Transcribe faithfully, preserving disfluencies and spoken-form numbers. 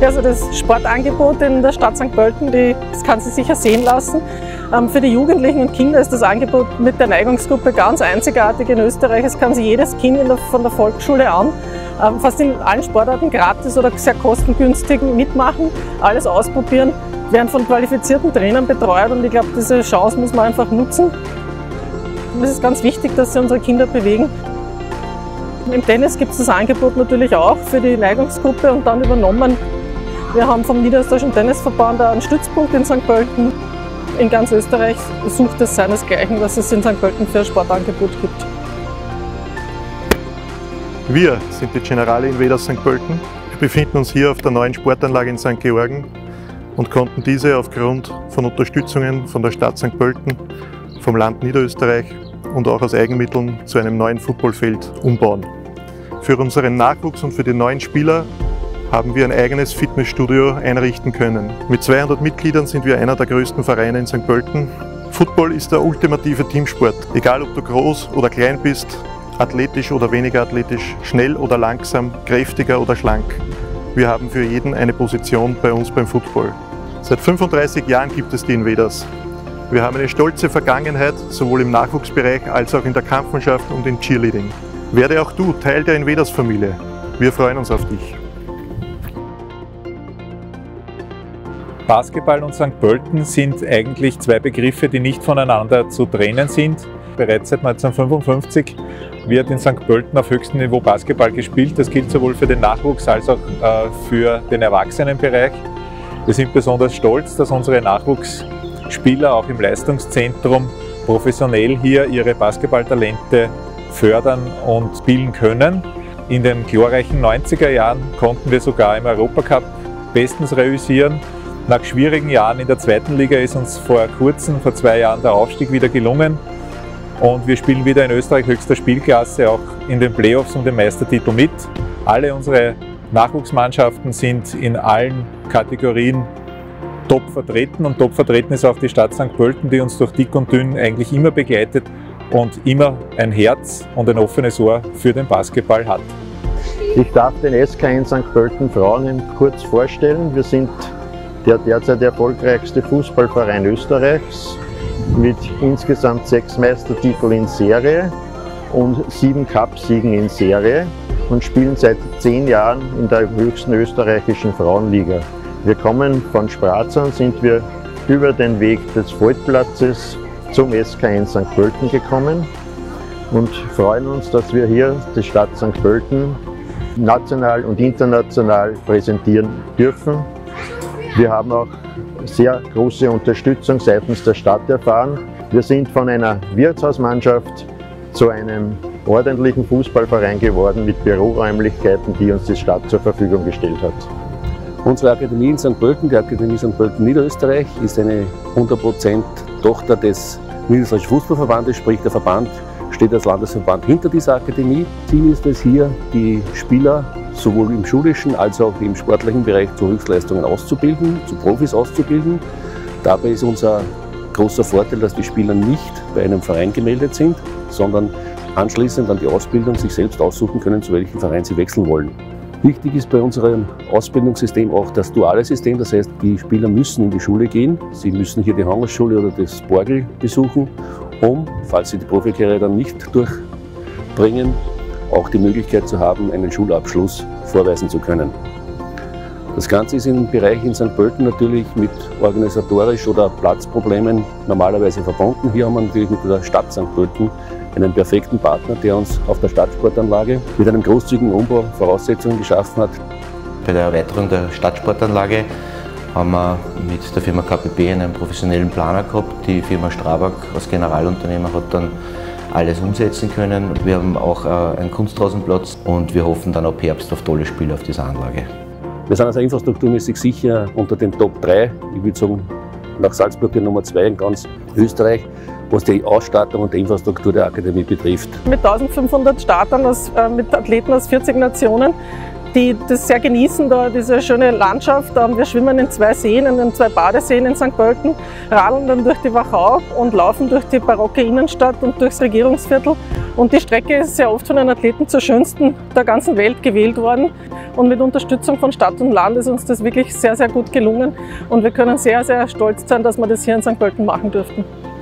Also das Sportangebot in der Stadt Sankt Pölten, die, das kann sich sicher sehen lassen. Ähm, für die Jugendlichen und Kinder ist das Angebot mit der Neigungsgruppe ganz einzigartig in Österreich. Es kann sich jedes Kind in der, von der Volksschule an ähm, fast in allen Sportarten gratis oder sehr kostengünstig mitmachen, alles ausprobieren, werden von qualifizierten Trainern betreut und ich glaube, diese Chance muss man einfach nutzen. Und es ist ganz wichtig, dass sie unsere Kinder bewegen. Im Tennis gibt es das Angebot natürlich auch für die Neigungsgruppe und dann übernommen. Wir haben vom Niederösterreichischen Tennisverband einen Stützpunkt in Sankt Pölten. In ganz Österreich sucht es seinesgleichen, was es in Sankt Pölten für ein Sportangebot gibt. Wir sind die Generale Invaders Sankt Pölten. Wir befinden uns hier auf der neuen Sportanlage in Sankt Georgen und konnten diese aufgrund von Unterstützungen von der Stadt Sankt Pölten, vom Land Niederösterreich und auch aus Eigenmitteln zu einem neuen Footballfeld umbauen. Für unseren Nachwuchs und für die neuen Spieler haben wir ein eigenes Fitnessstudio einrichten können. Mit zweihundert Mitgliedern sind wir einer der größten Vereine in Sankt Pölten. Football ist der ultimative Teamsport. Egal ob du groß oder klein bist, athletisch oder weniger athletisch, schnell oder langsam, kräftiger oder schlank. Wir haben für jeden eine Position bei uns beim Football. Seit fünfunddreißig Jahren gibt es die Invaders. Wir haben eine stolze Vergangenheit, sowohl im Nachwuchsbereich als auch in der Kampfmannschaft und im Cheerleading. Werde auch du Teil der Invaders-Familie. Wir freuen uns auf dich. Basketball und Sankt Pölten sind eigentlich zwei Begriffe, die nicht voneinander zu trennen sind. Bereits seit neunzehnhundertfünfundfünfzig wird in Sankt Pölten auf höchstem Niveau Basketball gespielt. Das gilt sowohl für den Nachwuchs als auch äh, für den Erwachsenenbereich. Wir sind besonders stolz, dass unsere Nachwuchsspieler auch im Leistungszentrum professionell hier ihre Basketballtalente fördern und spielen können. In den glorreichen neunziger Jahren konnten wir sogar im Europacup bestens reüssieren. Nach schwierigen Jahren in der zweiten Liga ist uns vor kurzem, vor zwei Jahren, der Aufstieg wieder gelungen. Und wir spielen wieder in Österreich höchster Spielklasse, auch in den Playoffs um den Meistertitel mit. Alle unsere Nachwuchsmannschaften sind in allen Kategorien top vertreten und top vertreten ist auch die Stadt Sankt Pölten, die uns durch dick und dünn eigentlich immer begleitet und immer ein Herz und ein offenes Ohr für den Basketball hat. Ich darf den S K N Sankt Pölten Frauen kurz vorstellen. Wir sind der derzeit erfolgreichste Fußballverein Österreichs mit insgesamt sechs Meistertiteln in Serie und sieben Cupsiegen in Serie und spielen seit zehn Jahren in der höchsten österreichischen Frauenliga. Wir kommen von Spratzern, sind wir über den Weg des Voigtplatzes zum S K N Sankt Pölten gekommen und freuen uns, dass wir hier die Stadt Sankt Pölten national und international präsentieren dürfen. Wir haben auch sehr große Unterstützung seitens der Stadt erfahren. Wir sind von einer Wirtshausmannschaft zu einem ordentlichen Fußballverein geworden mit Büroräumlichkeiten, die uns die Stadt zur Verfügung gestellt hat. Unsere Akademie in Sankt Pölten, die Akademie Sankt Pölten Niederösterreich, ist eine hundert Prozent Tochter des Niederösterreichischen Fußballverbandes, sprich der Verband steht als Landesverband hinter dieser Akademie. Ziel ist es hier, die Spieler sowohl im schulischen als auch im sportlichen Bereich zu Höchstleistungen auszubilden, zu Profis auszubilden. Dabei ist unser großer Vorteil, dass die Spieler nicht bei einem Verein gemeldet sind, sondern anschließend an die Ausbildung sich selbst aussuchen können, zu welchem Verein sie wechseln wollen. Wichtig ist bei unserem Ausbildungssystem auch das duale System, das heißt, die Spieler müssen in die Schule gehen, sie müssen hier die Handelsschule oder das Borgel besuchen, um, falls sie die Profikarriere dann nicht durchbringen, auch die Möglichkeit zu haben, einen Schulabschluss vorweisen zu können. Das Ganze ist im Bereich in Sankt Pölten natürlich mit organisatorisch oder Platzproblemen normalerweise verbunden. Hier haben wir natürlich mit der Stadt Sankt Pölten einen perfekten Partner, der uns auf der Stadtsportanlage mit einem großzügigen Umbau Voraussetzungen geschaffen hat. Bei der Erweiterung der Stadtsportanlage haben wir mit der Firma K P B einen professionellen Planer gehabt. Die Firma Strabag als Generalunternehmer hat dann alles umsetzen können. Wir haben auch einen Kunstrausenplatz und wir hoffen dann ab Herbst auf tolle Spiele auf dieser Anlage. Wir sind also infrastrukturmäßig sicher unter den Top drei, ich würde sagen nach Salzburg die Nummer zwei in ganz Österreich, was die Ausstattung und die Infrastruktur der Akademie betrifft. Mit eintausendfünfhundert Startern aus, äh, mit Athleten aus vierzig Nationen, die das sehr genießen, da diese schöne Landschaft. Wir schwimmen in zwei Seen, in den zwei Badeseen in Sankt Pölten, radeln dann durch die Wachau und laufen durch die barocke Innenstadt und durchs Regierungsviertel. Und die Strecke ist sehr oft von den Athleten zur schönsten der ganzen Welt gewählt worden. Und mit Unterstützung von Stadt und Land ist uns das wirklich sehr, sehr gut gelungen. Und wir können sehr, sehr stolz sein, dass wir das hier in Sankt Pölten machen durften.